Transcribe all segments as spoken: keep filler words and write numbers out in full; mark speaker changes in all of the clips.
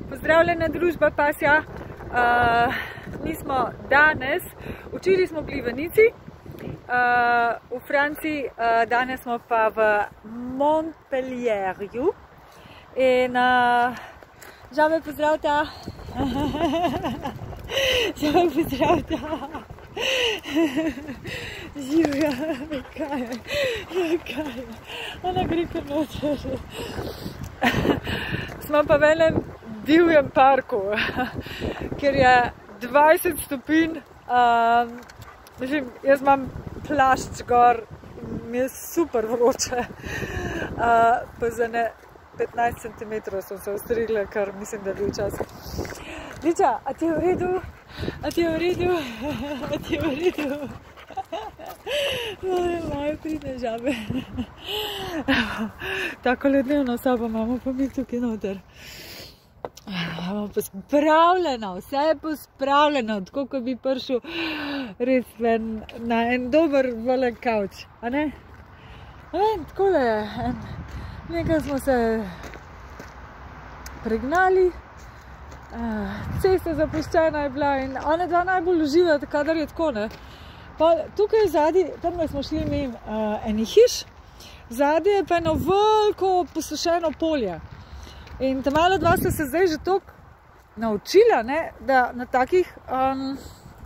Speaker 1: Pozdravljena družba Pasja. Uh, mi smo danes, včeraj smo bili v Nici, uh, v Franciji, uh, danes smo pa v Montpellierju. In uh, žal me pozdravta. Žal me pozdravta. Živja, kaj je, kaj je, ona gre kar noter. Smo pa v enem divjem parku, kjer je dvajset stopinj. Um, mislim, jaz imam plašč gor, mi je super vroče. Uh, pa za ne petnajst centimetrov sem se ostrigla, kar mislim, da je bil čas. Liča, a ti je v redu? A ti je v redu? A ti je v redu? Moje, moje pridne žabe. Tako lednevno sobo imamo pa mi tukaj noter. Imamo pospravljeno, vse je pospravljeno, tako ko bi prišel res ven, na en dober volen kavč, a ne? En, takole je, en, nekaj smo se pregnali, cesta zapuščena je bila in ona dva najbolj uživata, kadar je tako, ne? Pa tukaj zadaj, tam smo šli mimo uh, enih hiš, zadaj je pa eno veliko posušeno polje. In ta mala dva sta se zdaj že toliko naučila, ne, da na takih, um,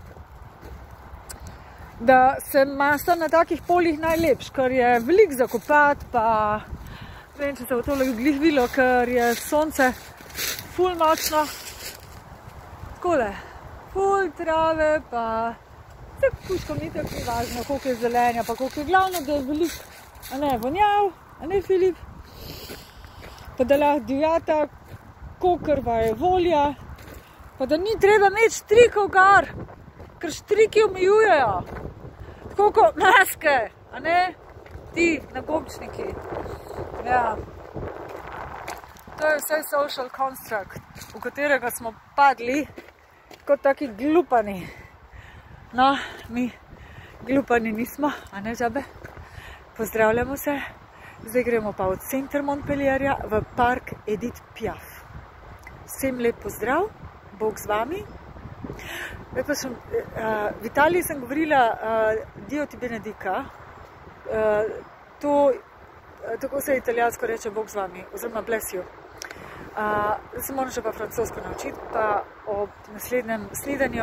Speaker 1: da se masa na takih poljih najlepš, ker je veliko zakopati, pa ne vem, če se v tole glih videlo, ker je sonce ful močno. Takole, ful trave, pa vse kuškom ni tako važno, koliko je zelenja, pa koliko je glavno, da je veliko, a ne, vonjav, a ne, Filip? Pa da lahko divjata, kolikor je volja, pa da ni treba imeti štrikov gor, ker štriki omejujejo, tako kot maske, a ne, ti nagobčniki. Ja. To je vse social construct, v katerega smo padli kot taki glupani. No, mi glupani nismo, a ne žabe? Pozdravljamo se. Zdaj gremo pa od center Montpellierja v park Edith Piaf. Vsem lep pozdrav, Bog z vami. Sem, uh, v Italiji sem govorila uh, Dio ti benedica. Uh, to, uh, tako se italijansko reče Bog z vami, oziroma bless you. Uh, se moram še pa francosko naučiti, pa ob naslednjem snidanju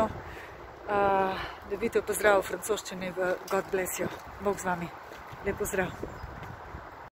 Speaker 1: uh, dobite pozdrav v francoščini v God bless you. Bog z vami. Lep pozdrav.